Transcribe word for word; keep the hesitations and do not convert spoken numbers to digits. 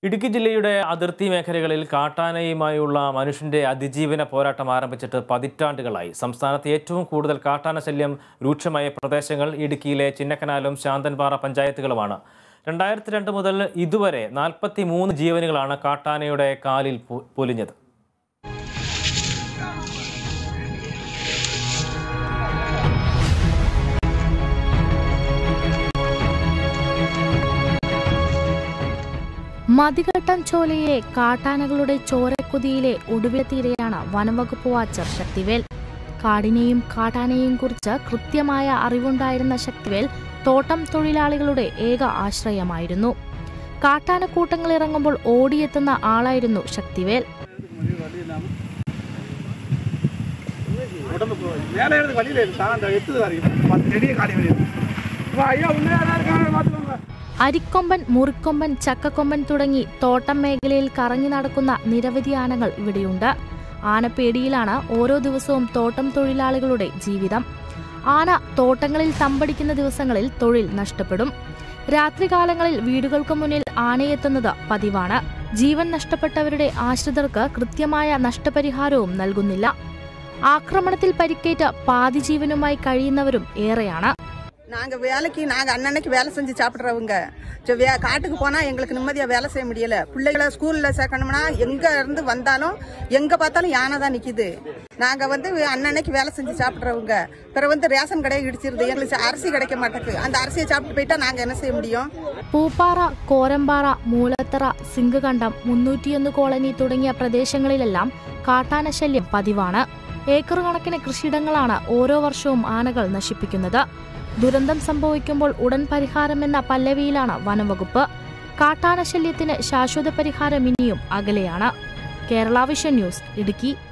ഇടുക്കി ജില്ലയുടെ അതിർത്തി മേഖലകളിൽ കാട്ടാനയുമായുള്ള മനുഷ്യന്റെ അതിജീവന പോരാട്ടം ആരംഭിച്ചിട്ട് പതിറ്റാണ്ടുകളായി. സംസ്ഥാനത്ത് ഏറ്റവും കൂടുതൽ കാട്ടാന ശല്യം രൂക്ഷമായ പ്രദേശങ്ങൾ ഇടുക്കിയിലെ ചിന്നക്കനാലും ശാന്തൻപാറ പഞ്ചായത്തുകളുമാണ്. രണ്ടായിരത്തി രണ്ട് മുതൽ ഇതുവരെ നാൽപ്പത്തി മൂന്ന് ജീവനുകളാണ് കാട്ടാനയുടെ കാലിൽ പൊലിഞ്ഞത്. മതികെട്ടൻ ചോലയിലെ കാട്ടാനകളുടെ ചോരക്കുതിയിലെ ഒടുവിലെത്തിയിരെയാണ് വനംവകുപ്പ് വാച്ചർ ശക്തിവേൽ. കാടിനെയും കാട്ടാനയെയും കുറിച്ച് കൃത്യമായ അറിവുണ്ടായിരുന്ന ശക്തിവേൽ തോട്ടം തൊഴിലാളികളുടെ ഏക ആശ്രയമായിരുന്നു. കാട്ടാനക്കൂട്ടങ്ങൾ ഇറങ്ങുമ്പോൾ ഓടിയെത്തുന്ന ആളായിരുന്നു ശക്തിവേൽ. അരിക്കൊമ്പൻ, മുറിക്കൊമ്പൻ, ചക്കക്കൊമ്പൻ തുടങ്ങി തോട്ടം മേഖലയിൽ കറങ്ങി നടക്കുന്ന നിരവധി ആനകൾ ഇവിടെയുണ്ട്. ആനപ്പേടിയിലാണ് ഓരോ ദിവസവും തോട്ടം തൊഴിലാളികളുടെ ജീവിതം. ആന തോട്ടങ്ങളിൽ തമ്പടിക്കുന്ന ദിവസങ്ങളിൽ തൊഴിൽ നഷ്ടപ്പെടും. രാത്രികാലങ്ങളിൽ വീടുകൾക്ക് മുന്നിൽ ആനയെത്തുന്നത് പതിവാണ്. ജീവൻ നഷ്ടപ്പെട്ടവരുടെ ആശ്രിതർക്ക് കൃത്യമായ നഷ്ടപരിഹാരവും നൽകുന്നില്ല. ആക്രമണത്തിൽ പരിക്കേറ്റ് പാതി ജീവനുമായി കഴിയുന്നവരും ഏറെയാണ്. நாங்கள் வேலைக்கு நாங்கள் அன்னன்னைக்கு வேலை செஞ்சு சாப்பிட்றவங்க. வே காட்டுக்கு போனால் எங்களுக்கு நிம்மதியாக வேலை செய்ய முடியலை. பிள்ளைகளை ஸ்கூலில் சேர்க்கணும்னா எங்கே இருந்து வந்தாலும் எங்கே பார்த்தாலும் யானை தான் நிற்கிது. நாங்கள் வந்து அன்னன்னைக்கு வேலை செஞ்சு சாப்பிட்றவங்க. பிறகு வந்து ரேஷன் கடையை இடிச்சிருது. எங்களுக்கு அரிசி கிடைக்க மாட்டேங்குது. அந்த அரிசியை சாப்பிட்டு போயிட்டா நாங்கள் என்ன செய்ய முடியும்? പൂപ്പാറ, കോരമ്പാറ, മൂലത്തറ, സിംഗകണ്ഠം, മുന്നൂറ്റിയൊന്ന് കോളനി തുടങ്ങിയ പ്രദേശങ്ങളിലെല്ലാം കാട്ടാനശല്യം പതിവാണ്. ഏക്കർ കണക്കിന് കൃഷിയിടങ്ങളാണ് ഓരോ വർഷവും ആനകൾ നശിപ്പിക്കുന്നത്. ദുരന്തം സംഭവിക്കുമ്പോൾ ഉടൻ പരിഹാരമെന്ന പല്ലവിയിലാണ് വനംവകുപ്പ്. കാട്ടാനശല്യത്തിന് ശാശ്വത പരിഹാരം ഇനിയും അകലെയാണ്. Kerala vision news, Idukki.